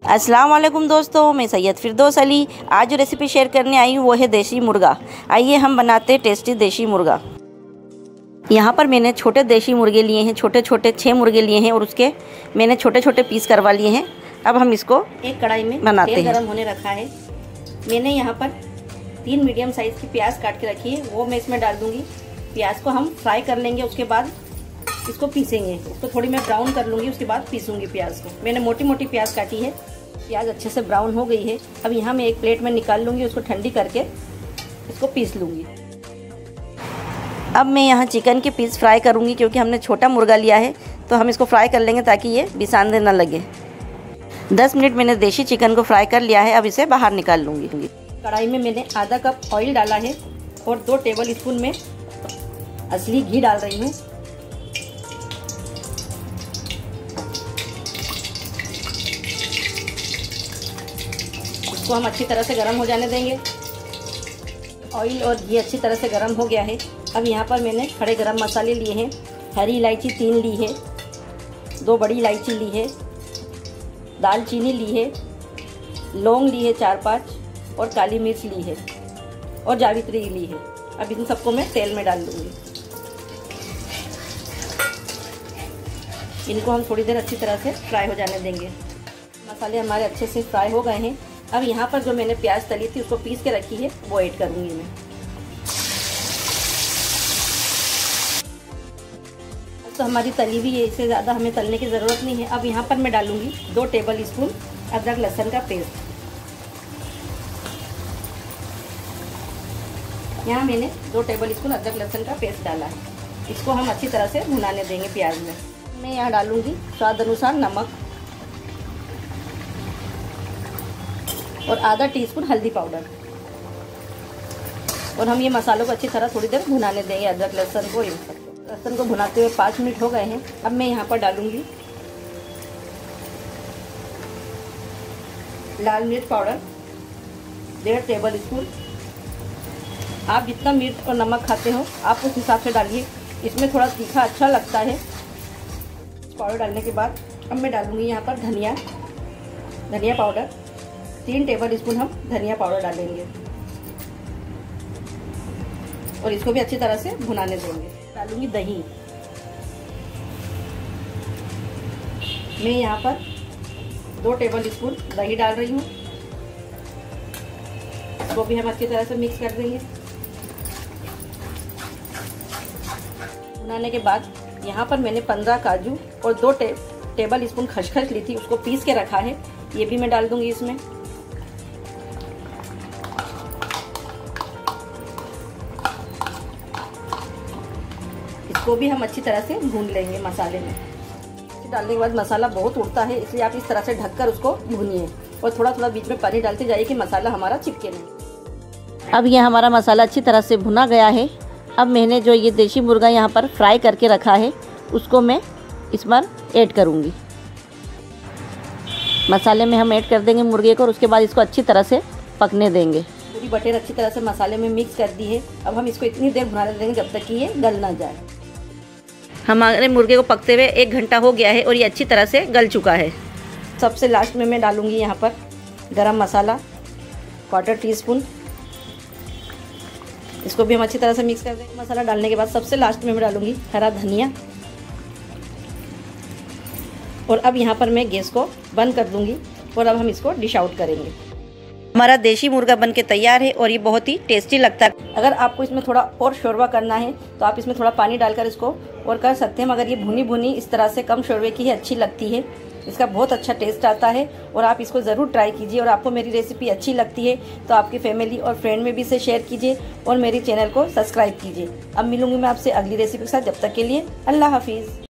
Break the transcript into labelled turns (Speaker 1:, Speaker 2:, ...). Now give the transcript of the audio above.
Speaker 1: अस्सलाम वालेकुम दोस्तों, मैं सैयद फिरदौस अली। आज जो रेसिपी शेयर करने आई हूँ वो है देसी मुर्गा। आइए हम बनाते टेस्टी देसी मुर्गा। यहाँ पर मैंने छोटे देसी मुर्गे लिए हैं, छोटे छोटे 6 मुर्गे लिए हैं और उसके मैंने छोटे छोटे पीस करवा लिए हैं। अब हम इसको एक कढ़ाई में बनाते हैं। तेल गरम होने रखा है। मैंने यहाँ पर 3 मीडियम साइज़ की प्याज काट के रखी है, वो मैं इसमें डाल दूँगी। प्याज को हम फ्राई कर लेंगे, उसके बाद इसको पीसेंगे। उसको थोड़ी मैं ब्राउन कर लूँगी, उसके बाद पीसूँगी प्याज को। मैंने मोटी मोटी प्याज काटी है। प्याज अच्छे से ब्राउन हो गई है। अब यहाँ मैं एक प्लेट में निकाल लूँगी, उसको ठंडी करके इसको पीस लूँगी। अब मैं यहाँ चिकन के पीस फ्राई करूँगी, क्योंकि हमने छोटा मुर्गा लिया है तो हम इसको फ्राई कर लेंगे ताकि ये बिसांदे ना लगे। 10 मिनट मैंने देसी चिकन को फ्राई कर लिया है। अब इसे बाहर निकाल लूँगी। कढ़ाई में मैंने आधा कप ऑयल डाला है और 2 टेबल स्पून में असली घी डाल रही हूँ। इसको हम अच्छी तरह से गर्म हो जाने देंगे। ऑयल और घी अच्छी तरह से गर्म हो गया है। अब यहाँ पर मैंने खड़े गरम मसाले लिए हैं। हरी इलायची 3 ली है, 2 बड़ी इलायची ली है, दालचीनी ली है, लौंग ली है 4-5 और काली मिर्च ली है और जावित्री ली है। अब इन सबको मैं तेल में डाल दूँगी। इनको हम थोड़ी देर अच्छी तरह से फ्राई हो जाने देंगे। मसाले हमारे अच्छे से फ्राई हो गए हैं। अब यहाँ पर जो मैंने प्याज तली थी उसको पीस के रखी है वो ऐड करूँगी मैं। अब तो हमारी तली भी है, इससे ज़्यादा हमें तलने की ज़रूरत नहीं है। अब यहाँ पर मैं डालूँगी 2 टेबल स्पून अदरक लहसुन का पेस्ट। यहाँ मैंने 2 टेबल स्पून अदरक लहसुन का पेस्ट डाला है। इसको हम अच्छी तरह से भुनाने देंगे प्याज में। मैं यहाँ डालूँगी स्वाद अनुसार नमक और आधा टीस्पून हल्दी पाउडर। और हम ये मसालों को अच्छी तरह थोड़ी देर भुनाने देंगे, अदरक लहसुन को। लहसुन को भुनाते हुए 5 मिनट हो गए हैं। अब मैं यहाँ पर डालूँगी लाल मिर्च पाउडर 1.5 टेबल स्पून। आप जितना मिर्च और नमक खाते हो आप उस हिसाब से डालिए। इसमें थोड़ा तीखा अच्छा लगता है। पाउडर डालने के बाद अब मैं डालूँगी यहाँ पर धनिया पाउडर 3 टेबल स्पून हम धनिया पाउडर डालेंगे और इसको भी अच्छी तरह से भुनाने देंगे। डालूंगी दही। मैं यहाँ पर 2 टेबल स्पून दही डाल रही हूँ। इसको भी हम अच्छी तरह से मिक्स कर देंगे। भुनाने के बाद यहाँ पर मैंने 15 काजू और 2 टेबल स्पून खसखस ली थी, उसको पीस के रखा है। ये भी मैं डाल दूंगी इसमें। इसको भी हम अच्छी तरह से भून लेंगे मसाले में। डालने के बाद मसाला बहुत उड़ता है, इसलिए आप इस तरह से ढककर उसको भूनिए और थोड़ा थोड़ा बीच में पानी डालते जाइए कि मसाला हमारा चिपके नहीं। अब ये हमारा मसाला अच्छी तरह से भुना गया है। अब मैंने जो ये देसी मुर्गा यहाँ पर फ्राई करके रखा है उसको मैं इस बार ऐड करूँगी। मसाले में हम ऐड कर देंगे मुर्गे को और उसके बाद इसको अच्छी तरह से पकने देंगे। पूरी बटेर अच्छी तरह से मसाले में मिक्स कर दी है। अब हम इसको इतनी देर भुनाने देंगे जब तक कि ये गल ना जाए। हमारे मुर्गे को पकते हुए 1 घंटा हो गया है और ये अच्छी तरह से गल चुका है। सबसे लास्ट में मैं डालूँगी यहाँ पर गरम मसाला 1/4 टीस्पून। इसको भी हम अच्छी तरह से मिक्स कर देंगे। मसाला डालने के बाद सबसे लास्ट में मैं डालूँगी हरा धनिया। और अब यहाँ पर मैं गैस को बंद कर दूँगी और अब हम इसको डिश आउट करेंगे। हमारा देसी मुर्गा बनके तैयार है और ये बहुत ही टेस्टी लगता है। अगर आपको इसमें थोड़ा और शोरबा करना है तो आप इसमें थोड़ा पानी डालकर इसको और कर सकते हैं, मगर ये भुनी भुनी इस तरह से कम शोरबे की ही अच्छी लगती है। इसका बहुत अच्छा टेस्ट आता है और आप इसको ज़रूर ट्राई कीजिए। और आपको मेरी रेसिपी अच्छी लगती है तो आपकी फैमिली और फ्रेंड में भी इसे शेयर कीजिए और मेरे चैनल को सब्सक्राइब कीजिए। अब मिलूंगी मैं आपसे अगली रेसिपी के साथ। जब तक के लिए अल्लाह हाफिज़।